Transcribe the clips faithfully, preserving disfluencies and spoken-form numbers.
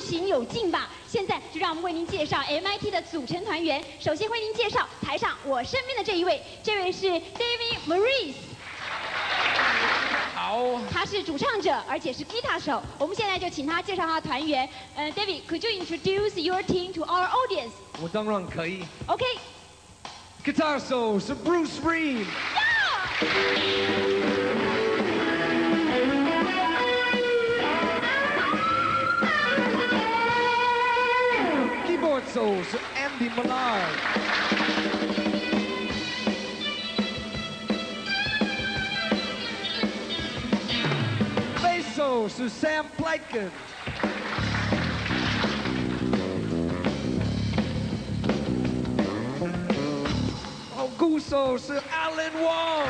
行有劲吧。现在就让我们为您介绍 M I T 的组成团员。首先为您介绍台上我身边的这一位，这位是 David Maurice。 好， 他是主唱者，而且是吉他手。我们现在就请他介绍他的团员。呃 ，David, could you introduce your team to our audience? 我当然可以。 OK。 Guitar 手是 Bruce Rehm。 Keyboard 手是 Andy Mollard。 手是 Sam Pleitgen。 哦，鼓手是 Alan Wong。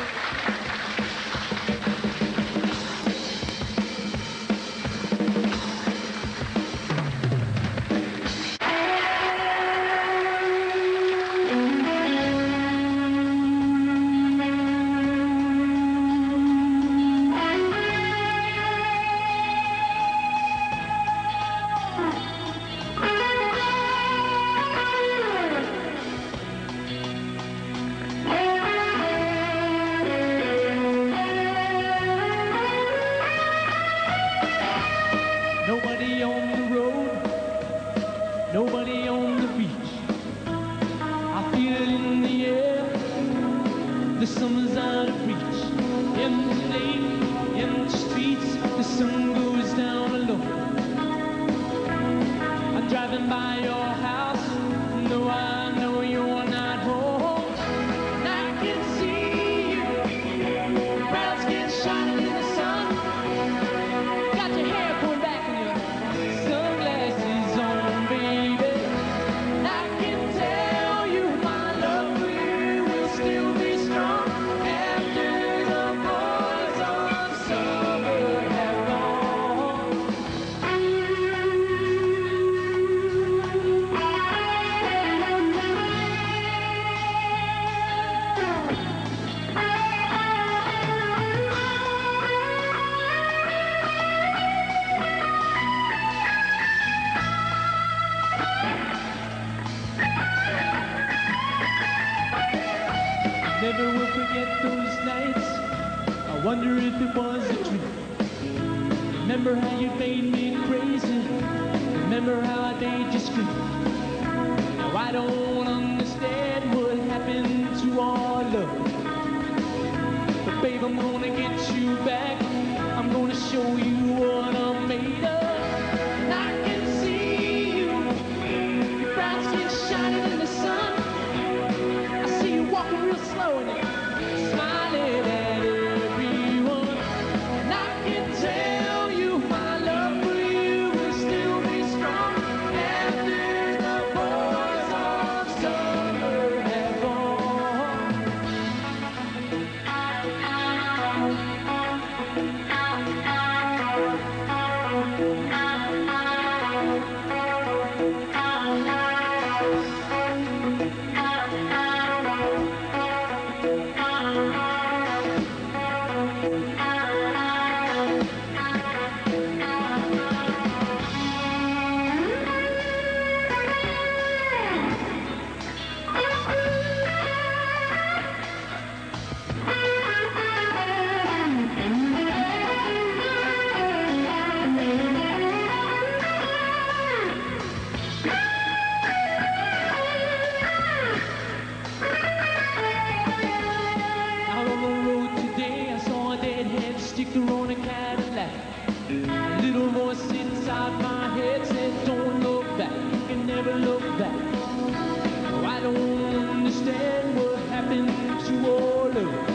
Nobody on the road, nobody on the beach. I feel it in the air, the summer's out of reach. Empty lake, empty streets, the sun goes down alone. I'm driving by your house, no, I know you're not home. And I can see you, brown skin shining in the sun. Got your hair pulled back. Sunglasses on, baby. I can tell you my love for you will still be strong after the boys of summer have gone. Never will forget those nights. I wonder if it was a dream. Remember how you made me crazy. Remember how I made you scream. Now I don't understand what happened to our love. But babe, I'm gonna get you back. I'm gonna show you what I'm made of. And I can see you, your brown skin shining in the sun. I see you walking real slow and you're smiling at everyone. And I can tell you my love for you will still be strong after the boys of summer have gone. Out on the road today, I saw a deadhead sticker on a Cadillac. A little voice inside my head said, don't look back, you can never look back. Oh, I don't understand what happened to all of it.